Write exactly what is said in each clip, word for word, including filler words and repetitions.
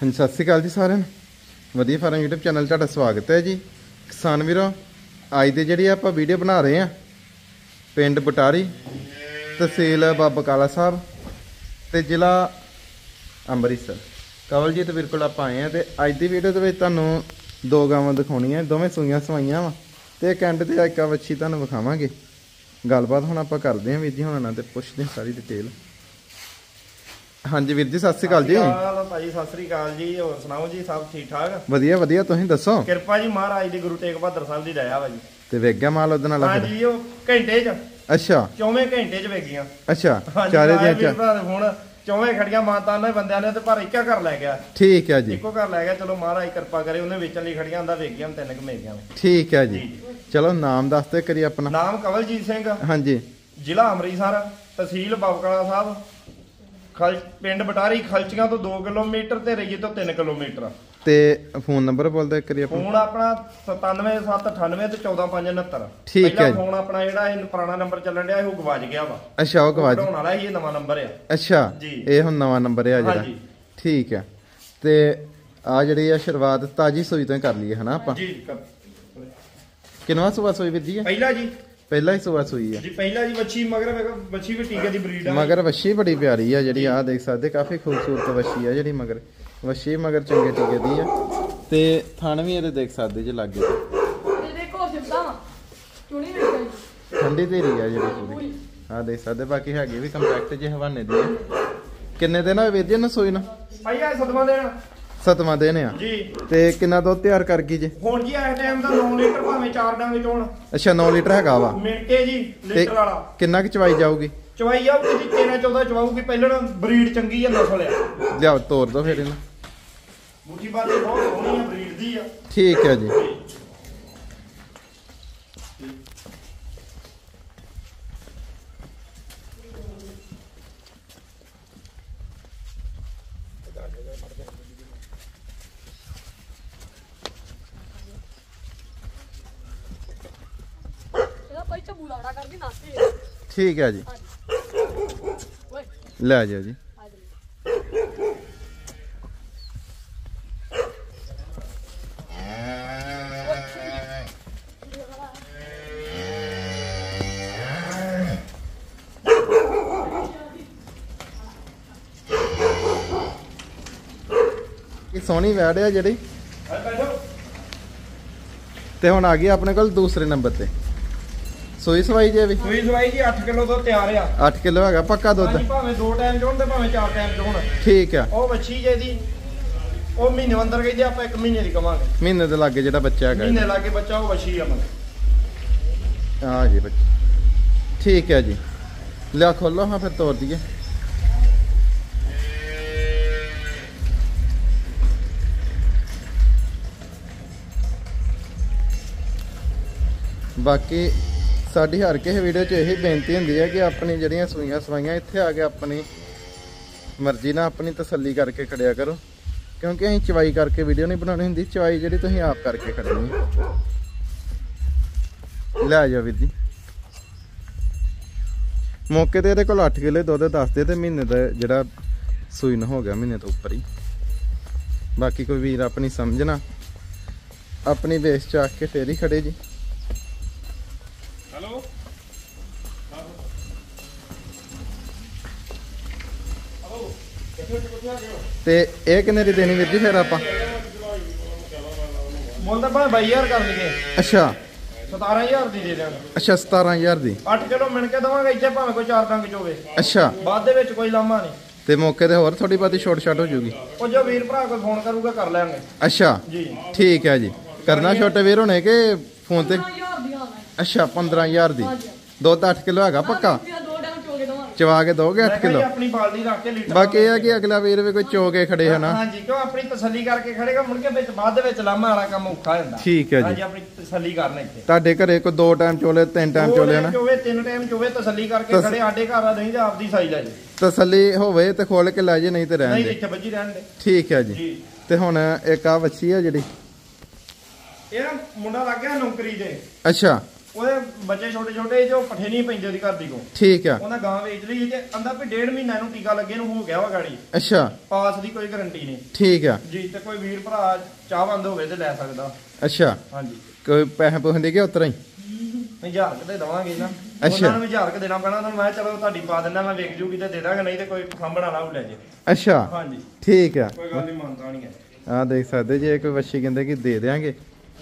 ਹਾਂਜੀ ਸਤਿ ਸ਼੍ਰੀ ਅਕਾਲ ਜੀ ਸਾਰਿਆਂ ਨੂੰ। ਵਧੀਆ ਫਾਰਮ YouTube ਚੈਨਲ ਤੁਹਾਡਾ ਸਵਾਗਤ ਹੈ ਜੀ। ਕਿਸਾਨ ਵੀਰੋ, ਅੱਜ ਦੀ ਜਿਹੜੀ ਆਪਾਂ ਵੀਡੀਓ ਬਣਾ ਰਹੇ ਹਾਂ ਪਿੰਡ ਬਟਾਰੀ, ਤਹਿਸੀਲ ਬਾਬਾ ਬਕਾਲਾ ਸਾਹਿਬ ਤੇ ਜ਼ਿਲ੍ਹਾ ਅੰਮ੍ਰਿਤਸਰ। ਕਵਲਜੀਤ ਵੀਰ ਕੋਲ ਆਪਾਂ ਆਏ ਹਾਂ ਤੇ ਅੱਜ ਦੀ ਵੀਡੀਓ ਦੇ ਵਿੱਚ ਤੁਹਾਨੂੰ ਦੋ ਗਾਵਾਂ ਦਿਖਾਉਣੀਆਂ, ਦੋਵੇਂ ਸੂਈਆਂ ਸਵਾਈਆਂ ਵਾ ਤੇ ਇੱਕ ਐਂਡ ਤੇ ਇੱਕ ਵੱਛੀ ਤੁਹਾਨੂੰ ਵਿਖਾਵਾਂਗੇ। ਗੱਲਬਾਤ ਹੁਣ ਆਪਾਂ ਕਰਦੇ ਹਾਂ ਵੀਰ ਜੀ ਹੁਣਾਂ ਨਾਲ ਤੇ ਪੁੱਛਦੇ ਹਾਂ ਸਾਰੀ ਡਿਟੇਲ। ਹਾਂਜੀ ਵੀਰ ਜੀ ਸਤਿ ਸ਼੍ਰੀ ਅਕਾਲ ਜੀ। ਭਾਜੀ ਸਤਿ ਸ਼੍ਰੀ ਅਕਾਲ ਜੀ, ਹੋਰ ਸੁਣਾਓ ਜੀ? ਸਭ ਠੀਕ ਠਾਕ? ਵਧੀਆ ਵਧੀਆ, ਤੁਸੀਂ ਦੱਸੋ? ਕਿਰਪਾ ਜੀ ਮਹਾਰਾਜ ਦੀ, ਗੁਰੂ ਤੇਗ ਬਹਾਦਰ ਸਾਹਿਬ ਦੀ ਦਇਆ ਵਾ ਜੀ। ਤੇ ਵੇਖ ਗਿਆ ਮਾਲ ਉਹਦੇ ਨਾਲ? ਹਾਂਜੀ ਉਹ ਘੰਟੇ ਚ। ਅੱਛਾ ਚੌਵੇਂ ਘੰਟੇ ਚ ਵੇਗੀਆਂ। ਅੱਛਾ ਚਾਰੇ ਦੀਆਂ ਚਾਰ ਹੁਣ ਚੌਵੇਂ ਖੜੀਆਂ ਮਾਤਾ ਨੇ ਬੰਦਿਆਂ ਨੇ ਤੇ ਪਰ ਇੱਕਾ ਘਰ ਲੈ ਗਿਆ। ਠੀਕ ਹੈ ਜੀ, ਇੱਕੋ ਘਰ ਲੈ ਗਿਆ। ਚਲੋ ਮਹਾਰਾਜ ਕਿਰਪਾ ਕਰੇ, ਉਹਨੇ ਵੇਚਣ ਲਈ ਖੜੀਆਂ ਹੁੰਦਾ ਵੇਗੀਆਂ ਤਿੰਨ ਕੁ ਮੇਰੀਆਂ। ਠੀਕ ਹੈ ਜੀ। ਚਲੋ ਨਾਮ ਦੱਸਦੇ ਕਰੀ ਆਪਣਾ। ਨਾਮ ਕਵਲਜੀਤ ਸਿੰਘ। ਹਾਂਜੀ। ਜ਼ਿਲ੍ਹਾ ਅੰਮ੍ਰਿਤਸਰ, ਤਹਿਸੀਲ ਬਾਬਾ ਬਕਾਲਾ ਸਾਹਿਬ, ਖਲ ਪਿੰਡ ਬਟਾਰੀ। ਖਲਚੀਆਂ ਤੋਂ ਦੋ ਕਿਲੋਮੀਟਰ ਤੇ ਰਈਏ ਤੋਂ ਤਿੰਨ ਕਿਲੋਮੀਟਰ। ਤੇ ਫੋਨ ਨੰਬਰ ਬੋਲਦੇ ਕਰੀ ਆਪਣਾ। ਫੋਨ ਆਪਣਾ ਸਤਾਨਵੇਂ ਸੱਤ ਅਠਾਨਵੇਂ ਤੇ ਚੌਦਾਂ ਪੰਜ ਉਨੱਤਰ। ਠੀਕ ਹੈ। ਫੋਨ ਆਪਣਾ ਜਿਹੜਾ ਇਹ ਪੁਰਾਣਾ ਨੰਬਰ ਚੱਲਣ ਡਿਆ ਉਹ ਗਵਾਚ ਗਿਆ ਵਾ। ਅੱਛਾ ਉਹ ਗਵਾਚ ਬਣਾਉਣ ਵਾਲਾ ਇਹ ਨਵਾਂ ਨੰਬਰ ਆ। ਅੱਛਾ ਇਹ ਹੁਣ ਨਵਾਂ ਨੰਬਰ ਆ ਜਿਹੜਾ। ਠੀਕ ਹੈ। ਤੇ ਆ ਜਿਹੜੀ ਆ ਸ਼ੁਰੂਆਤ ਤਾਜੀ ਸੂਈ ਤੋਂ ਹੀ ਕਰ ਲਈਏ ਹਨਾ ਆਪਾਂ? ਜੀ। ਕਿੰਨਵਾਂ ਸੂਆ ਸੂਈ ਵੀਰ ਜੀ? ਪਹਿਲਾ ਜੀ। ਪਹਿਲਾ ਹੀ ਸੂਆ ਸੂਈ ਆ ਜੀ। ਪਹਿਲਾ ਜੀ। ਵੱਛੀ ਮਗਰ ਵੇਖੋ, ਵੱਛੀ ਵੀ ਟੀਕੇ ਦੀ ਬਰੀਡ ਆ। ਮਗਰ ਵੱਛੀ ਬੜੀ ਪਿਆਰੀ ਆ ਜਿਹੜੀ, ਆ ਦੇਖ ਸਕਦੇ ਕਾਫੀ ਖੂਬਸੂਰਤ ਵੱਛੀ ਆ ਜਿਹੜੀ ਮਗਰ। ਵੱਛੀ ਮਗਰ ਚੰਗੇ ਟੀਕੇ ਦੀ ਆ ਤੇ ਥਣ ਵੀ ਇਹਦੇ ਦੇਖ ਸਕਦੇ ਜੇ ਲੱਗੇ। ਇਹ ਦੇਖੋ ਸਿੱਧਾ ਚੁਣੀ ਵੇਖੋ, ਠੰਡੀ ਧੀਰੀ ਆ ਜਿਹੜੀ ਪੂਰੀ। ਆ ਦੇਖ ਸਕਦੇ। ਬਾਕੀ ਹੈਗੇ ਵੀ ਕੰਪੈਕਟ ਜੇ ਹਵਾਨੇ ਦੀ ਆ। ਕਿੰਨੇ ਦਿਨ ਹੋਏ ਵੀਰ ਜੀ ਇਹਨੂੰ ਸੂਈ ਨੂੰ? ਪਹਿਲਾ ਸਤਵਾਂ ਦਿਨ। ਸਤਵਾਂ ਦਿਨ ਆ ਜੀ। ਤੇ ਕਿੰਨਾ ਦੁੱਧ ਤਿਆਰ ਕਰ ਗਈ ਜੇ ਹੁਣ ਜੀ ਇਸ ਟਾਈਮ ਦਾ ਨੌ ਲੀਟਰ ਭਾਵੇਂ ਚਾਰ ਡੰਗ ਚੋਣ। ਅੱਛਾ ਨੌ ਲੀਟਰ ਹੈਗਾ ਵਾ ਮਿੰਟੇ ਜੀ ਲੀਟਰ ਵਾਲਾ। ਕਿੰਨਾ ਕੁ ਚਵਾਈ ਜਾਊਗੀ? ਚਵਾਈ ਆਊਗੀ ਜੀ ਤੇਰਾਂ ਚੌਦਾਂ ਚਵਾਊਗੀ। ਪਹਿਲਾਂ ਬਰੀਡ ਚੰਗੀ ਆ, ਨਸਲ ਆ। ਲਿਆਓ ਤੋਰ ਦੋ ਫਿਰ ਇਹਨੂੰ। ਬੂਟੀ ਬਾਦੀ ਬਹੁਤ ਸੋਹਣੀ ਆ, ਬਰੀਡ ਦੀ ਆ। ਠੀਕ ਹੈ ਜੀ। ਠੀਕ ਹੈ ਜੀ। ਲੈ ਜਾਓ ਜੀ। ਇਹ ਸੋਹਣੀ ਵੈੜ ਆ ਜਿਹੜੀ। ਤੇ ਹੁਣ ਆ ਗਈ ਆਪਣੇ ਕੋਲ ਦੂਸਰੇ ਨੰਬਰ ਤੇ ਸੂਈ ਸਵਾਈ ਜੇ ਵੀ। ਸੂਈ ਸਵਾਈ ਜੀ ਅੱਠ ਕਿਲੋ ਦੁੱਧ ਤਿਆਰ ਆ। ਅੱਠ ਕਿਲੋ ਹੈਗਾ ਪੱਕਾ ਦੁੱਧ। ਹਾਂਜੀ ਭਾਵੇਂ ਦੋ ਟਾਈਮ ਚੋਣ ਤੇ ਭਾਵੇਂ ਚਾਰ ਟਾਈਮ ਚੋਣ। ਠੀਕ ਆ। ਉਹ ਵੱਛੀ ਜੇ ਦੀ ਉਹ ਮਹੀਨੇ ਅੰਦਰ ਗਈ ਜੇ ਆਪਾਂ ਇੱਕ ਮਹੀਨੇ ਦੀ ਕਵਾਂਗੇ। ਮਹੀਨੇ ਦੇ ਲਾਗੇ ਜਿਹੜਾ ਬੱਚਾ ਹੈਗਾ। ਮਹੀਨੇ ਲਾਗੇ ਬੱਚਾ ਉਹ ਵੱਛੀ ਆ ਮਤਲਬ। ਹਾਂ ਜੀ ਬੱਚਾ। ਠੀਕ ਹੈ ਜੀ। ਲਿਆ ਖੋਲੋ ਹਾਂ ਫਿਰ ਤੋਰ ਦਈਏ। ਬਾਕੀ ਸਾਡੀ ਹਰ ਕਿਸੇ ਵੀਡੀਓ 'ਚ ਇਹੀ ਬੇਨਤੀ ਹੁੰਦੀ ਹੈ ਕਿ ਆਪਣੀ ਜਿਹੜੀਆਂ ਸੂਈਆਂ ਸਵਾਈਆਂ ਇੱਥੇ ਆ ਕੇ ਆਪਣੀ ਮਰਜ਼ੀ ਨਾਲ ਆਪਣੀ ਤਸੱਲੀ ਕਰਕੇ ਖੜਿਆ ਕਰੋ, ਕਿਉਂਕਿ ਅਸੀਂ ਚਵਾਈ ਕਰਕੇ ਵੀਡੀਓ ਨਹੀਂ ਬਣਾਉਣੀ ਹੁੰਦੀ। ਚਵਾਈ ਜਿਹੜੀ ਤੁਸੀਂ ਆਪ ਕਰਕੇ ਖੜਨੀ ਹੈ। ਲੈ ਜਾਓ ਵੀਰ ਜੀ। ਮੌਕੇ ਤੇ ਇਹਦੇ ਕੋਲ ਅੱਠ ਕਿੱਲੇ ਦੁੱਧ ਦੱਸਦੇ ਤੇ ਮਹੀਨੇ ਦਾ ਜਿਹੜਾ ਸੂਈ ਨੂੰ ਹੋ ਗਿਆ, ਮਹੀਨੇ ਤੋਂ ਉੱਪਰ ਹੀ। ਬਾਕੀ ਕੋਈ ਵੀਰ ਆਪਣੀ ਸਮਝਣਾ ਆਪਣੀ ਬੇਸ 'ਚ ਆ ਕੇ ਫੇਰ ਹੀ ਖੜੇ ਜੀ। ਹੈਲੋ ਤੇ ਇਹ ਕਿੰਨੇ ਦੀ ਦੇਣੀ ਵੀਰ ਜੀ ਫਿਰ ਆਪਾਂ? ਮੁੱਲ ਤਾਂ ਭਾਵੇਂ ਬਾਈ ਹਜ਼ਾਰ ਕਰ ਲਈਏ। ਅੱਛਾ ਸਤਾਰਾਂ ਹਜ਼ਾਰ ਦੀ ਦੇ ਦੇਣਾ। ਅੱਛਾ ਸਤਾਰਾਂ ਹਜ਼ਾਰ ਦੀ। ਅੱਠ ਕਿਲੋ ਮਿਣ ਕੇ ਦਵਾਂਗੇ ਇੱਥੇ, ਭਾਵੇਂ ਕੋਈ ਚਾਰ ਡੰਗ ਚੋਵੇ। ਅੱਛਾ ਬਾਅਦ ਦੇ ਵਿੱਚ ਕੋਈ ਲਾਮਾ ਨਹੀਂ। ਤੇ ਮੌਕੇ ਤੇ ਹੋਰ ਥੋੜੀ ਬਹੁਤੀ ਛੋਟ ਛਾਟ ਹੋ ਜੂਗੀ। ਉਹ ਜੋ ਵੀਰ ਭਰਾ ਕੋਈ ਫੋਨ ਕਰੂਗਾ ਕਰ ਲਾਂਗੇ। ਅੱਛਾ ਜੀ ਠੀਕ ਹੈ ਜੀ। ਕਰਨਾ ਛੋਟੇ ਵੀਰ ਹੋਣੇ ਕਿ ਫੋਨ ਤੇ? ਅੱਛਾ ਪੰਦਰਾਂ ਹਜ਼ਾਰ ਦੀ। ਦੁੱਧ ਅੱਠ ਕਿਲੋ ਹੈਗਾ ਪੱਕਾ? ਚਵਾ ਕੇ ਦੋਗੇ ਅੱਠ ਕਿਲੋ? ਆਪਣੀ ਬਾਲਦੀ ਰੱਖ ਕੇ ਲੀਟਰ। ਬਾਕੀ ਇਹ ਆ ਕਿ ਅਗਲਾ ਵੀਰ ਵੀ ਕੋਈ ਚੋ ਕੇ ਖੜੇ ਹਨਾ। ਹਾਂਜੀ ਕਿਉਂ ਆਪਣੀ ਤਸੱਲੀ ਕਰਕੇ ਖੜੇਗਾ, ਮੁੜ ਕੇ ਵਿੱਚ ਬਾਅਦ ਦੇ ਵਿੱਚ ਲਾਮਾ ਵਾਲਾ ਕੰਮ ਔਖਾ ਹੁੰਦਾ। ਠੀਕ ਹੈ ਜੀ। ਹਾਂਜੀ ਆਪਣੀ ਤਸੱਲੀ ਕਰਨਾ ਇੱਥੇ। ਤੁਹਾਡੇ ਘਰੇ ਕੋਈ ਦੋ ਟਾਈਮ ਚੋਲੇ ਤਿੰਨ ਟਾਈਮ ਚੋਲੇ ਨਾ ਚੋਵੇ ਤਿੰਨ ਟਾਈਮ ਚੋਵੇ, ਤਸੱਲੀ ਕਰਕੇ ਖੜੇ। ਸਾਡੇ ਘਰ ਆ ਨਹੀਂ ਤੇ ਆਪਦੀ ਸਾਈ ਲੈ ਜੇ। ਤਸੱਲੀ ਹੋਵੇ ਤੇ ਖੋਲ ਕੇ ਲੈ ਜੇ, ਨਹੀਂ ਤੇ ਰਹਿਣ ਨਹੀਂ ਦੇ। ਇੱਥੇ ਬੱਜੀ ਰਹਿਣ ਦੇ। ਠੀਕ ਹੈ ਜੀ। ਤੇ ਹੁਣ ਇੱਕ ਆ ਵੱਛੀ ਆ ਜਿਹੜੀ ਇਹ ਨਾ ਮੁੰਡਾ ਲੱਗ ਗਿਆ ਨੌਕਰੀ ਦੇ। ਅੱਛਾ ਉਹਦੇ ਬੱਚੇ ਛੋਟੇ ਛੋਟੇ ਜੋ ਪੱਠੇ ਨਹੀਂ ਪੈਂਦੇ ਉਹਦੀ ਘਰ ਦੀ ਕੋ ਠੀਕ ਆ ਉਹਨਾਂ ਗਾਂ ਵੇਚ ਲਈ ਜੇ ਅੰਦਾ ਵੀ ਡੇਢ ਮਹੀਨਾ ਨੂੰ ਟੀਕਾ ਲੱਗੇ ਨੂੰ ਹੋ ਗਿਆ ਵਾ ਗਾੜੀ ਅੱਛਾ ਪਾਸ ਦੀ ਕੋਈ ਗਾਰੰਟੀ ਨਹੀਂ ਠੀਕ ਆ ਜੀ ਤੇ ਕੋਈ ਵੀਰ ਭਰਾ ਚਾਹਵੰਦ ਹੋਵੇ ਤੇ ਲੈ ਸਕਦਾ ਅੱਛਾ ਹਾਂਜੀ ਕੋਈ ਪੈਸੇ ਪੂਸੇ ਦੇ ਕੇ ਉਤਰਾ ਹੀ ਹਜ਼ਾਰ ਕਿਤੇ ਦਵਾਂਗੇ ਨਾ ਅੱਛਾ। ਉਹਨਾਂ ਨੂੰ ਹਜ਼ਾਰ ਕਿ ਦੇਣਾ ਪੈਣਾ ਤੁਹਾਨੂੰ ਮੈਂ ਕਿਹਾ ਚਲੋ ਤੁਹਾਡੀ ਪਾ ਦਿੰਦਾ ਮੈਂ ਵੇਖ ਜੂਗੀ ਤੇ ਦੇ ਦਾਂਗਾ ਨਹੀਂ ਤੇ ਕੋਈ ਸਾਂਭਣ ਵਾਲਾ ਉਹ ਲੈ ਜੇ ਅੱਛਾ ਹਾਂਜੀ ਠੀਕ ਆ ਕੋਈ ਗੱਲ ਨਹੀਂ ਮੰਨਦਾ ਨਹੀਂ ਹੈ ਆ ਦੇਖ ਸਕਦੇ ਜੇ ਕੋਈ ਵੱਛੀ ਕਹਿੰਦੇ ਕਿ ਦੇ ਦੇਾਂਗੇ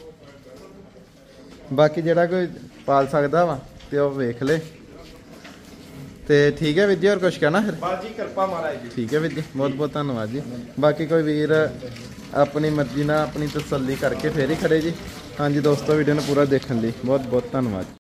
ਬਾਕੀ ਜਿਹੜਾ ਕੋਈ ਪਾਲ ਸਕਦਾ ਵਾ ਤੇ ਉਹ ਵੇਖ ਲੇ ਤੇ ਠੀਕ ਹੈ ਵੀਰ ਜੀ ਹੋਰ ਕੁਝ ਕਹਿਣਾ ਫਿਰ ਬਸ ਜੀ ਕਿਰਪਾ ਮਹਾਰਾਜ ਜੀ ਠੀਕ ਹੈ ਵੀਰ ਜੀ ਬਹੁਤ ਬਹੁਤ ਧੰਨਵਾਦ ਜੀ ਬਾਕੀ ਕੋਈ ਵੀਰ ਆਪਣੀ ਮਰਜ਼ੀ ਨਾਲ ਆਪਣੀ ਤਸੱਲੀ ਕਰਕੇ ਫੇਰ ਹੀ ਖੜੇ ਜੀ ਹਾਂਜੀ ਦੋਸਤੋ ਵੀਡੀਓ ਨੂੰ ਪੂਰਾ ਦੇਖਣ ਲਈ ਬਹੁਤ ਬਹੁਤ ਧੰਨਵਾਦ।